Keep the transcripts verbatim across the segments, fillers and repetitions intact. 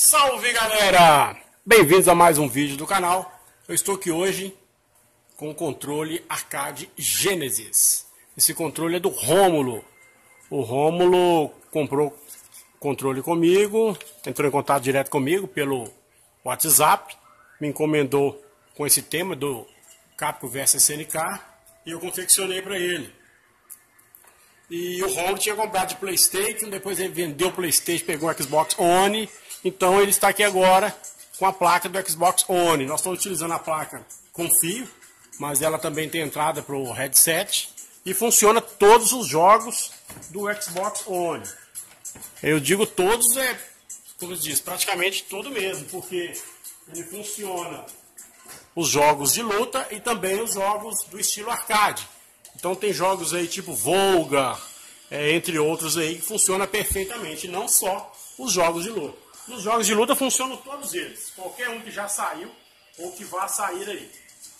Salve, galera! Bem-vindos a mais um vídeo do canal. Eu estou aqui hoje com o controle Arcade Genesis. Esse controle é do Rômulo. O Rômulo comprou o controle comigo, entrou em contato direto comigo pelo WhatsApp, me encomendou com esse tema do Capcom versus S N K e eu confeccionei para ele. E o Rômulo tinha comprado de PlayStation, depois ele vendeu o PlayStation, pegou o Xbox One, então ele está aqui agora com a placa do Xbox One. Nós estamos utilizando a placa com fio, mas ela também tem entrada para o headset e funciona todos os jogos do Xbox One. Eu digo todos, é, como eu disse, praticamente todo mesmo, porque ele funciona os jogos de luta e também os jogos do estilo arcade. Então tem jogos aí tipo Volga, é, entre outros aí, que funciona perfeitamente, não só os jogos de luta. Nos jogos de luta funcionam todos eles, qualquer um que já saiu ou que vá sair aí.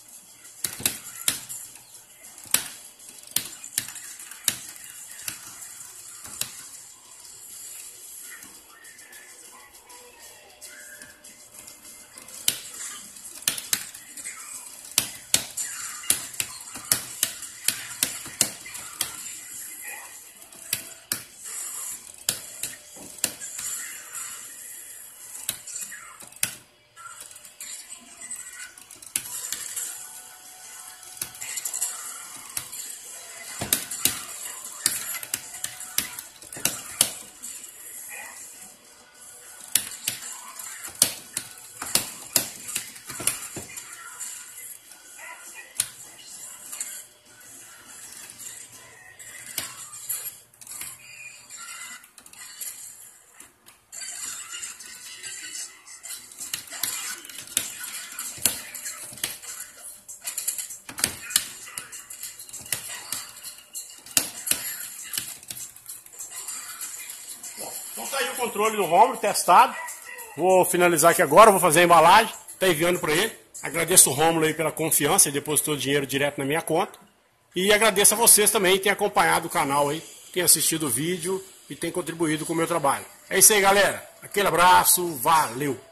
Então tá aí o controle do Rômulo testado. Vou finalizar aqui agora, vou fazer a embalagem, tá enviando para ele. Agradeço o Rômulo aí pela confiança, ele depositou dinheiro direto na minha conta. E agradeço a vocês também que têm acompanhado o canal aí, têm assistido o vídeo e têm contribuído com o meu trabalho. É isso aí, galera. Aquele abraço, valeu!